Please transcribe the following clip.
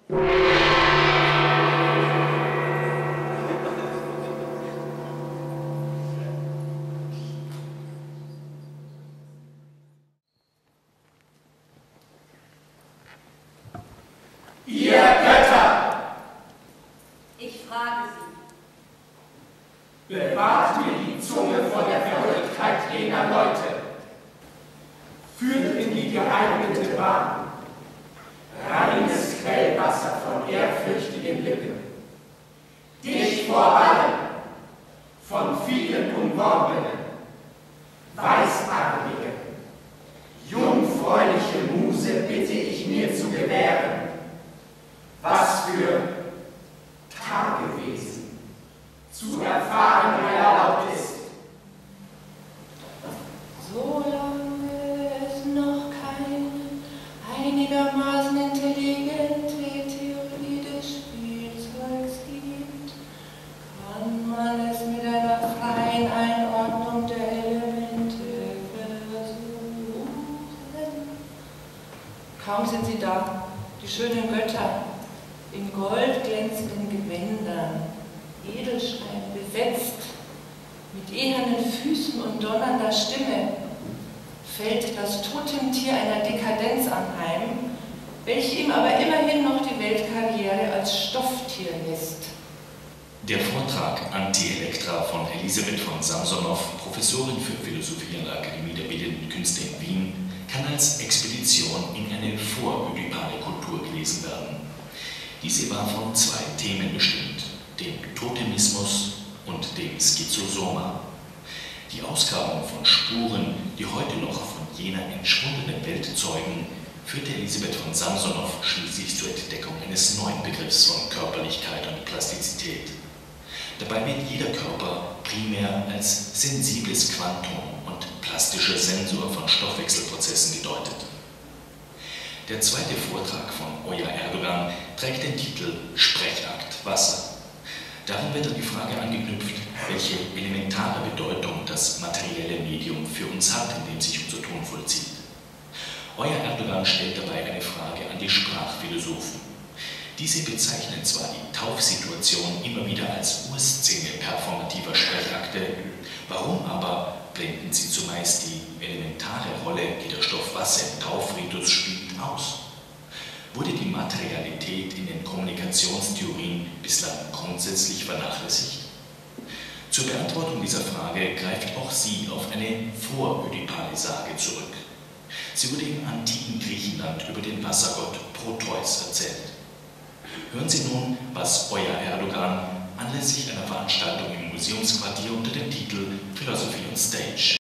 Ihr Götter! Ich frage Sie. Bewahrt mir die Zunge vor der Verrücktheit jener Leute. Führt in die geeignete Bahn. Reines Quellwasser von ehrfürchtigen Lippen. Dich vor allem, von vielen Umworbenen, Weißarmige, jungfräuliche Muse bitte ich mir zu gewähren. Was für Tagewesen zu erfahren erlaubt ist. Solange es noch keine einigermaßen intelligente Theorie des Spielzeugs gibt, kann man es mit einer freien Einordnung der Elemente versuchen. Kaum sind sie da, die schönen Götter, in goldglänzenden Gewändern, Edelstein besetzt, mit ehernen Füßen und donnernder Stimme, fällt das Totemtier einer Dekadenz anheim, welche ihm aber immerhin noch die Weltkarriere als Stofftier lässt. Der Vortrag Anti-Elektra von Elisabeth von Samsonow, Professorin für Philosophie an der Akademie der Bildenden Künste in Wien, kann als Expedition in eine vorödipale Kultur gelesen werden. Diese war von zwei Themen bestimmt, dem Totemismus und dem Schizosoma. Die Ausgrabung von Spuren, die heute noch von jener entschwundenen Welt zeugen, führte Elisabeth von Samsonow schließlich zur Entdeckung eines neuen Begriffs von Körperlichkeit und Plastizität. Dabei wird jeder Körper primär als sensibles Quantum und plastischer Sensor von Stoffwechselprozessen gedeutet. Der zweite Vortrag von Oya Erdogan trägt den Titel Sprechakt Wasser. Darin wird an die Frage angeknüpft, welche elementare Bedeutung das materielle Medium für uns hat, in dem sich unser Tun vollzieht. Oya Erdogan stellt dabei eine Frage an die Sprachphilosophen. Diese bezeichnen zwar die Taufsituation immer wieder als Urszene performativer Sprechakte, warum aber blenden sie zumeist die elementare Rolle, die der Stoff Wasser im Taufritus spielt, aus? Wurde die Materialität in den Kommunikationstheorien bislang grundsätzlich vernachlässigt? Zur Beantwortung dieser Frage greift auch sie auf eine vorödipale Sage zurück. Sie wurde im antiken Griechenland über den Wassergott Proteus erzählt. Hören Sie nun, was Oya Erdogan anlässlich einer Veranstaltung im Museumsquartier unter dem Titel Philosophy on Stage